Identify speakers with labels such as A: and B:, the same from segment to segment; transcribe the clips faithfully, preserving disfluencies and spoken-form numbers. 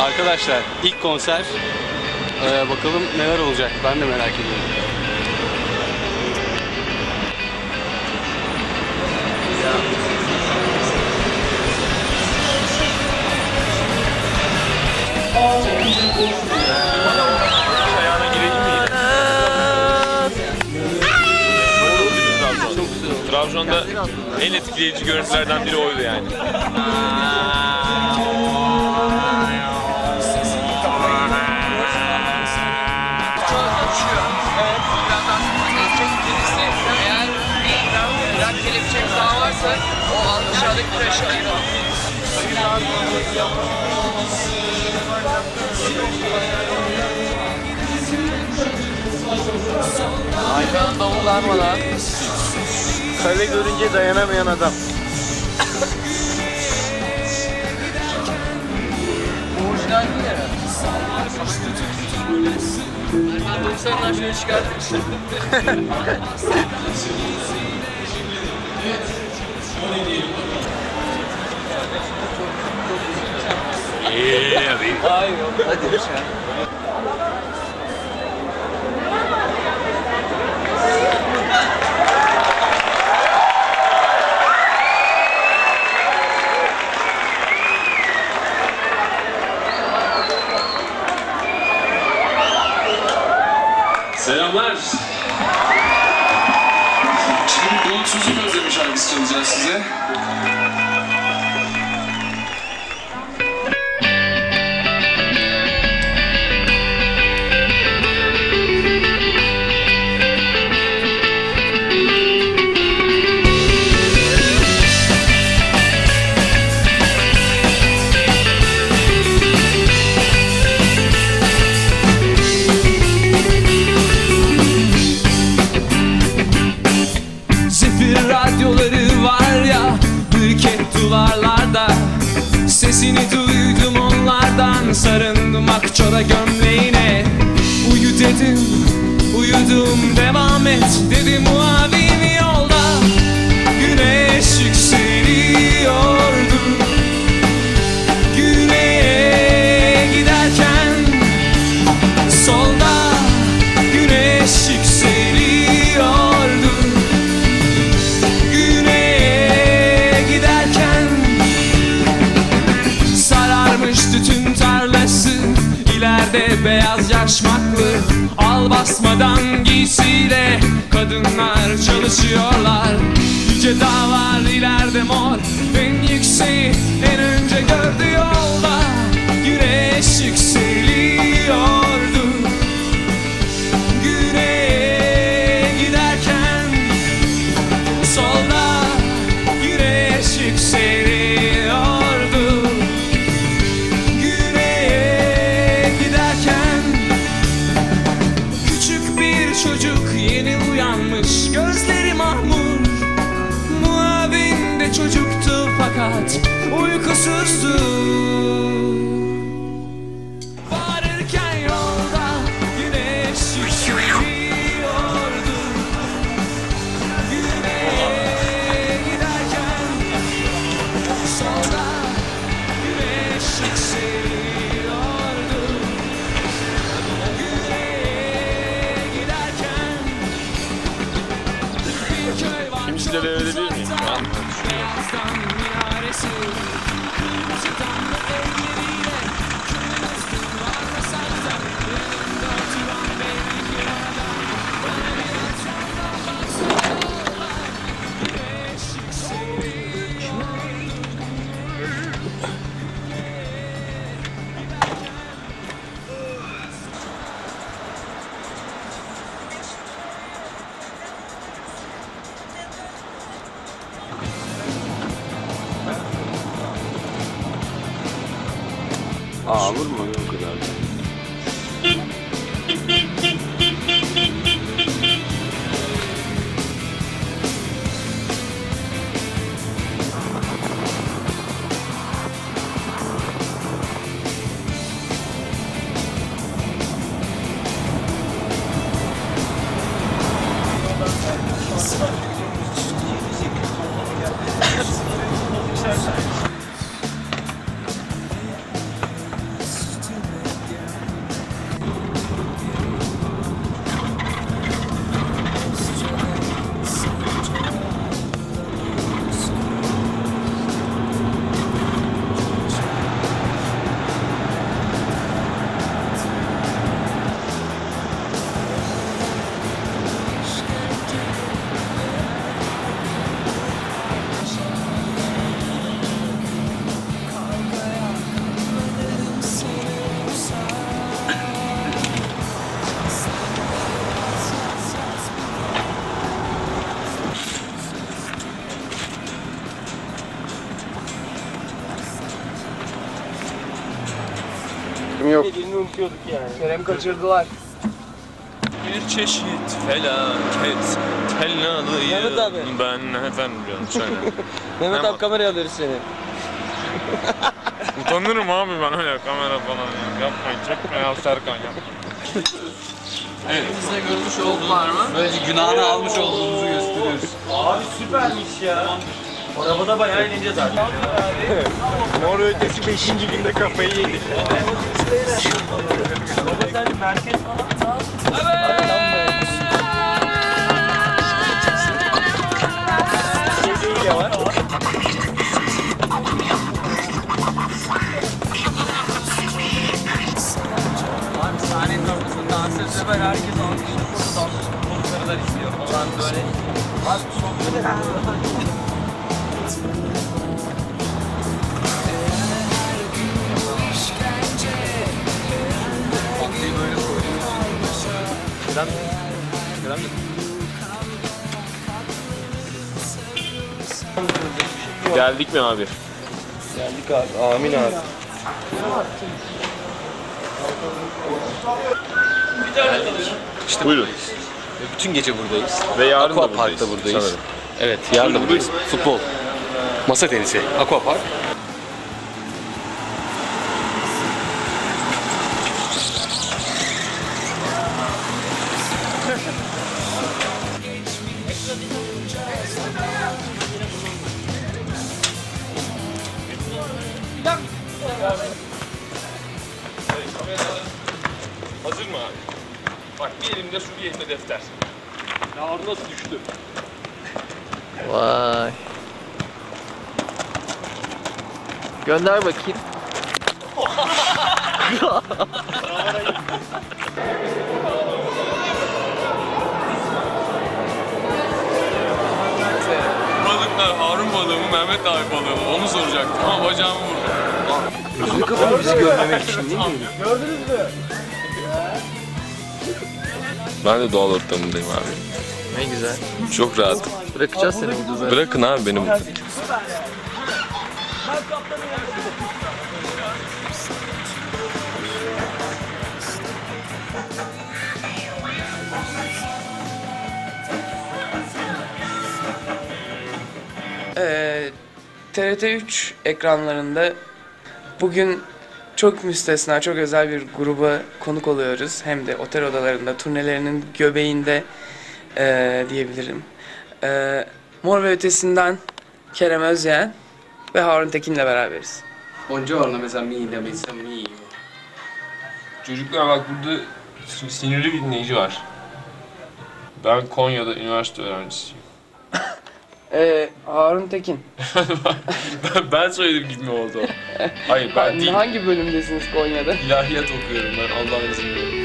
A: Arkadaşlar ilk konser, ee, bakalım neler olacak, ben de merak ediyorum.
B: Ayağına girelim mi? Trabzon'da en etkileyici görüntülerden biri oydu yani.
C: Kelepçemiz daha varsa o dışarıdaki kreşi ayıralım. Arkadan davullar var ha.
A: Kale görünce dayanamayan adam.
C: Orijinal değil ya. doksanlar şöyle çıkartmışlar.
B: Yeah, baby.
C: Hayır yok. Hadi lütfen.
D: Selamlar. Şimdi Bulutsuzluk Özlemi şarkısı çalacağız size.
E: Radyoları var ya, ülket duvarlarda. Sesini duydum onlardan, sarındım akçora gömleğine. Uyu dedim, uyudum, devam et dedim. Muavin yolda güneş yükseliyordu. Güneye giderken solda güneş yükseliyordu. Tüm tarlası ileride beyaz yaşmaklı, al basmadan giysiyle kadınlar çalışıyorlar. Yüce dağlar ileride mor, en yükseği en önce gördü yolda. Güneş yükseliyordu. Güneye giderken solda güneş yükseliyordu. Çocuk yeni uyanmış, gözleri mahmur. Muavin de çocuktu fakat uykusuzdu. Varırken yolda güneş yükseliyordu. Güneye giderken solda güneş yükseliyordu.
B: Kimisi de verebilir miyim? Ben
A: Aa, olur mu o kadar? fikrim yok.
C: Kerem kaçırdılar.
B: Bir çeşit felaket tellalıyım.
C: Mehmet abi.
B: Ben efendim canım söyle.
C: Mehmet
B: Tamam.
C: abi kameraya alıyoruz seni.
B: Utanırım abi ben öyle kamera falan ya. Yapmayın çekme ya Serkan ya. Evet.
C: Size görmüş oldular mı?
A: Böylece günahını almış olduğumuzu gösteriyoruz.
B: Mor ötesi beşinci günde kafayı yedi.
C: Abi sahnenin ortasında dansöz sefer herkes alkışlıyor. Burada dansöz konuklarılar istiyor falan böyle. Abi sohbet edelim. Tatlıyı böyle koyuyoruz. Neden? Neden mi?
B: Geldik mi abi?
C: Geldik abi. Amin abi.
A: İşte
B: Buyurun.
A: bütün gece buradayız.
B: Ve yarın
A: Aqua
B: da
A: Park'ta
B: buradayız,
A: buradayız.
B: sanırım.
A: Evet, yarın da
B: Buyurun,
A: buradayız. Futbol, masa tenisi, Aqua Park.
B: Hazır mı abi? Bak bir elimde su bir elimde defter. Ya orada nasıl düştü?
C: Vay. Gönder bakayım.
B: Balıklar Harun balığı mı Mehmet abi balığı mı? Onu soracaktım ama bacağımı vurdu.
A: Gözünü kapalı bizi görmemek için değil mi?
B: Ben de doğal ortamındayım abi.
C: Ne güzel.
B: Çok rahat.
C: Bırakacağız seni burada zaten.
B: Bırakın abi beni burada.
F: Ee, T R T üç ekranlarında bugün çok müstesna, çok özel bir gruba konuk oluyoruz. Hem de otel odalarında, turnelerinin göbeğinde ee, diyebilirim. Ee, Mor ve Ötesi'nden Kerem Özyeğen ve Harun Tekin'le beraberiz.
A: Buongiorno, mesela mi, la messa mi.
B: Çocuklar bak burada sinirli bir dinleyici var. Ben Konya'da üniversite öğrencisiyim.
F: Ee, Harun Tekin.
B: ben, ben söyledim gitme oldu. Hayır ben değil.
F: Hangi bölümdesiniz Konya'da?
B: İlahiyat okuyorum ben Allah'ın izniyle.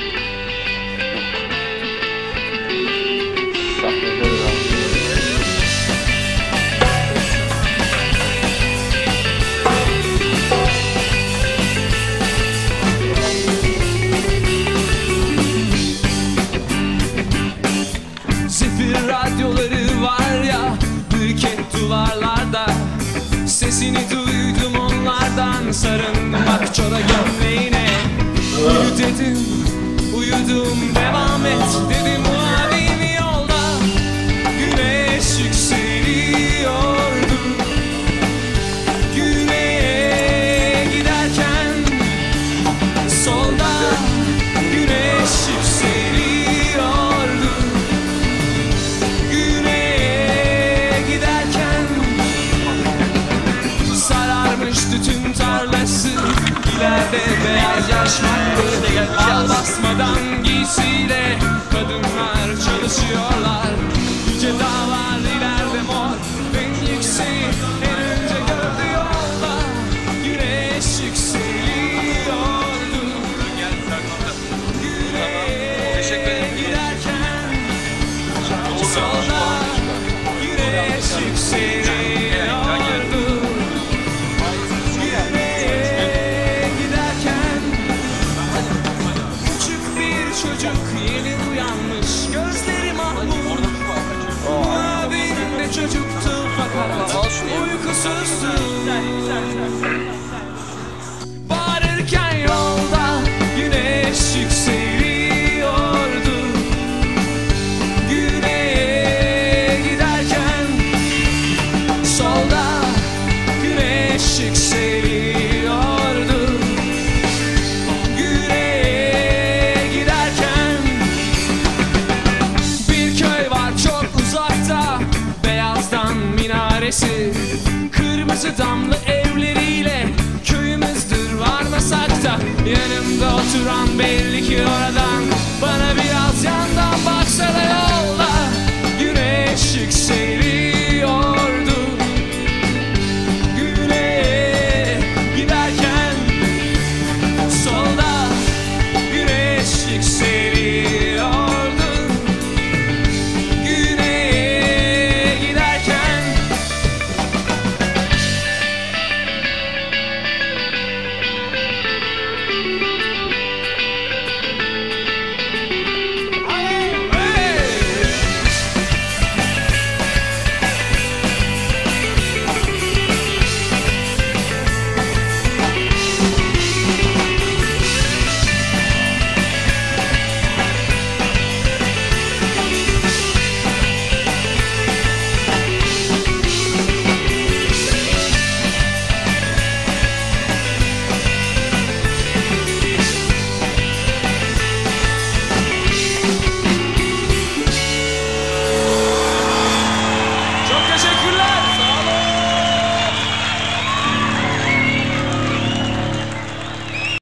E: Zifir radyoları var ya, büyük duvarlarda. Sesini duydum onlardan, sarılmak çora gömleğine. Uyu dedim, uyudum, devam et dedim. Mavi yolda güneş yükseliyordu. Güneye giderken solda güneş yükseliyordu. Güneye giderken sararmıştı tüm tarlası. İleride beyazlaşmaktı. Al basmadan giysiyle kadınlar çalışıyorlar. Yüce dağlar ileride mor, en yükseği en önce gördü yolda. Güneş yükseliyordu. Güneye giderken solda güneş yükseliyordu. Güneye giderken küçük bir çocuk yeni uyanmış, gözleri mahmur Oturan belli ki orada